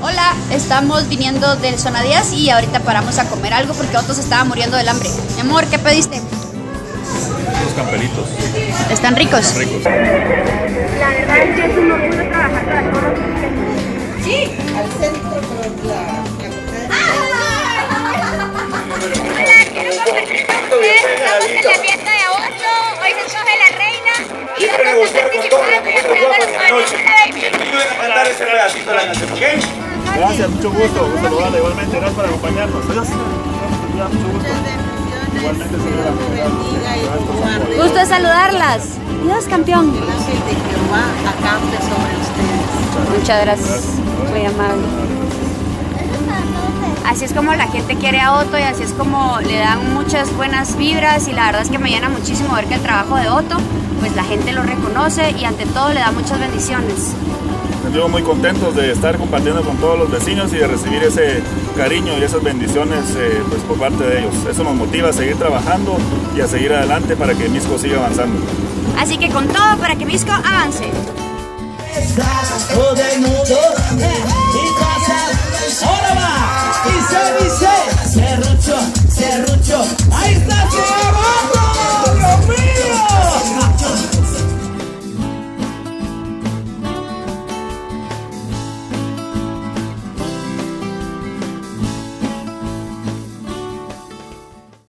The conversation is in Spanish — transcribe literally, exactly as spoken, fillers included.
Hola, estamos viniendo del Zona diez y ahorita paramos a comer algo porque Otto se estaba muriendo del hambre. Mi amor, ¿qué pediste? Los camperitos. ¿Están ricos? Están ricos. La verdad es que es un orgullo trabajar para todos. Sí, al centro, pero la... Hola, quiero compartir con ustedes. Estamos en la fiesta de agosto. Hoy se escoge la reina. Y nosotros participando y esperando a los padres. Ayuden a cantar ese pedacito de la canción, ¿ok? Gracias, mucho gusto. Un saludarle igualmente. Gracias por acompañarnos. Adiós. Ya, mucho gusto. Igualmente, señora. Gusto de saludarlas. Dios, campeón. El ángel de Jehová acampe sobre ustedes. Muchas gracias. Muy amable. Así es como la gente quiere a Otto y así es como le dan muchas buenas vibras y la verdad es que me llena muchísimo ver que el trabajo de Otto, pues la gente lo reconoce y ante todo le da muchas bendiciones. Nos sentimos muy contentos de estar compartiendo con todos los vecinos y de recibir ese cariño y esas bendiciones eh, pues por parte de ellos. Eso nos motiva a seguir trabajando y a seguir adelante para que Misco siga avanzando. Así que con todo para que Misco avance. Estás todo el mundo.